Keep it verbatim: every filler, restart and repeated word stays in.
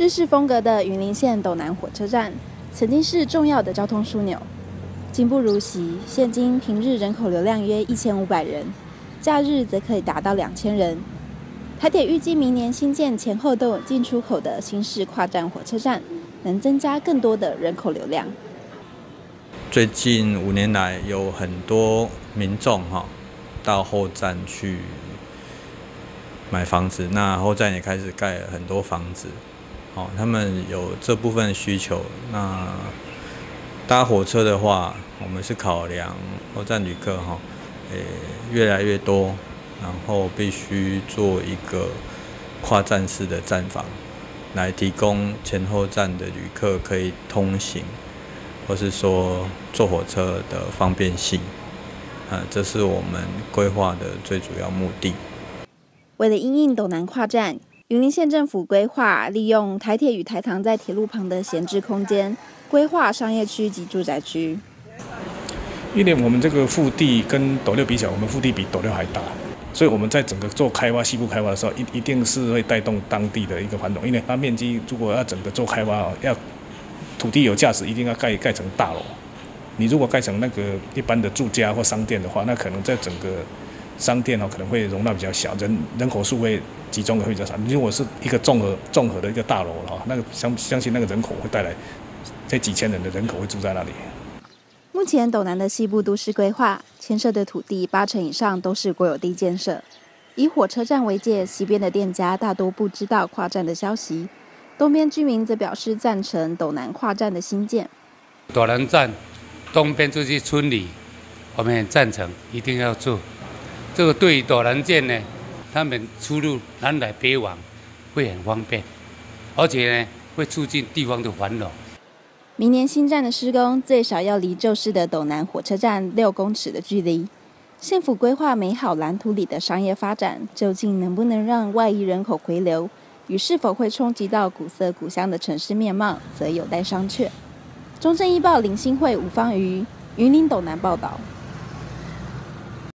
日式风格的云林县斗南火车站，曾经是重要的交通枢纽，今不如昔。现今平日人口流量约一千五百人，假日则可以达到两千人。台铁预计明年新建前后都有进出口的新式跨站火车站，能增加更多的人口流量。 最近五年来，有很多民众哈到后站去买房子，那后站也开始盖了很多房子，哦，他们有这部分需求。那搭火车的话，我们是考量后站旅客哈，诶越来越多，然后必须做一个跨站式的站房，来提供前后站的旅客可以通行，或是说坐火车的方便性。啊，这是我们规划的最主要目的。 为了因应斗南跨站，云林县政府规划利用台铁与台糖在铁路旁的闲置空间，规划商业区及住宅区。 因为我们这个腹地跟斗六比起来，我们腹地比斗六还大，所以我们在整个做开发、西部开发的时候，一一定是会带动当地的一个繁荣。因为它面积如果要整个做开发，要土地有价值，一定要盖盖成大楼。你如果盖成那个一般的住家或商店的话，那可能在整个商店哦，可能会容纳比较小，人人口数会集中的会比较少。如果是一个综合综合的一个大楼哈，那个相相信那个人口会带来这几千人的人口会住在那里。 目前斗南的西部都市规划牵涉的土地八成以上都是国有地建设，以火车站为界，西边的店家大多不知道跨站的消息，东边居民则表示赞成斗南跨站的新建。 斗南站东边就是村里，我们很赞成，一定要做。这个对于斗南舰呢，他们出入南来北往会很方便，而且呢会促进地方的繁荣。 明年新站的施工最少要离旧式的斗南火车站六公尺的距离。县府规划美好蓝图里的商业发展，究竟能不能让外移人口回流，与是否会冲击到古色古香的城市面貌，则有待商榷。中正一报林新慧、吴芳瑜，云林斗南报道。